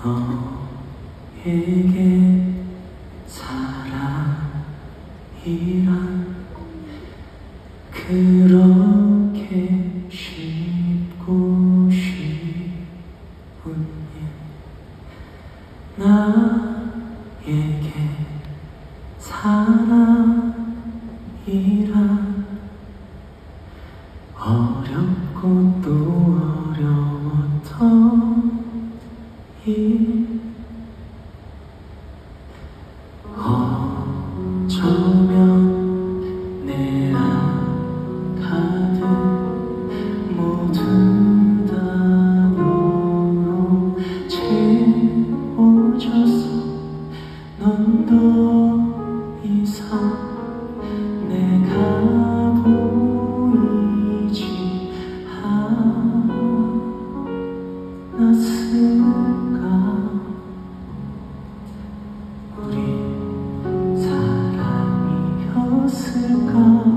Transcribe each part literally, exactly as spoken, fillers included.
너에게 사랑이란 그렇게 쉽고 쉬운 일. 나에게 사랑이란 어렵고 또 어려웠던 일. 어쩌면 내 안 가득 모두 다 너로 채워졌어. 넌 더 이상 내가 보이지 않았을까. 우리 사랑이었을까.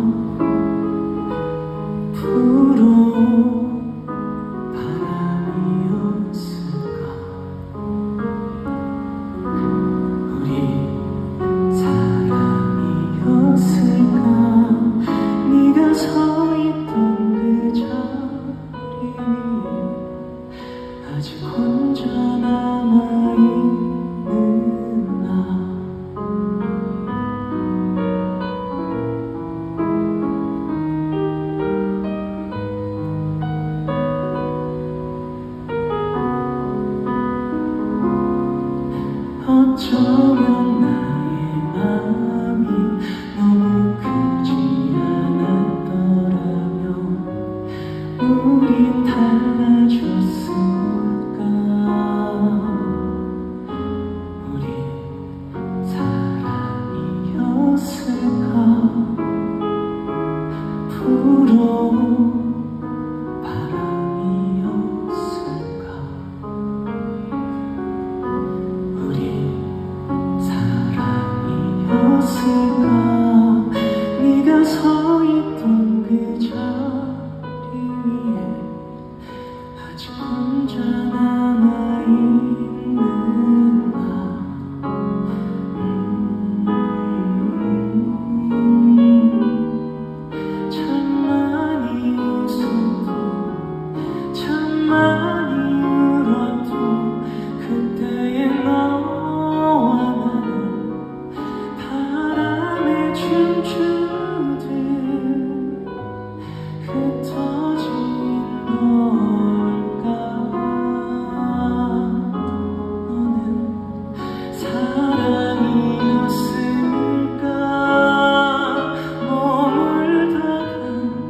부러운 바람이었을까. 우리 사랑이었을까. 네가 서 있던 그 자리 위에 아직 혼자 남아있는 나. 어쩌면 나의 마음이 너무 크지 않았더라면 우린 달라졌을까. 우린 사랑이었을까. 부러운 바람이었을까. 우린 사랑이었을까. 네가 서 있던 그 자리 위에 아직 혼자 남아있는 나. 음, 참 많이 웃어도 참 많이 울어도 그때의 너와 나는 바람에 춤추듯 흩어진 걸까. 너는 사랑이었을까. 머물다 간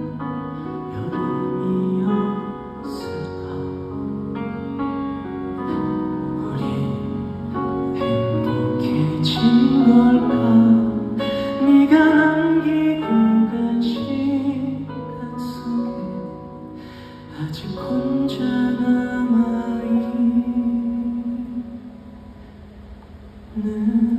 여름이었을까. 우리 행복해진 걸까. 네가 남기고 간 시간 속에 아직 혼자 남아있는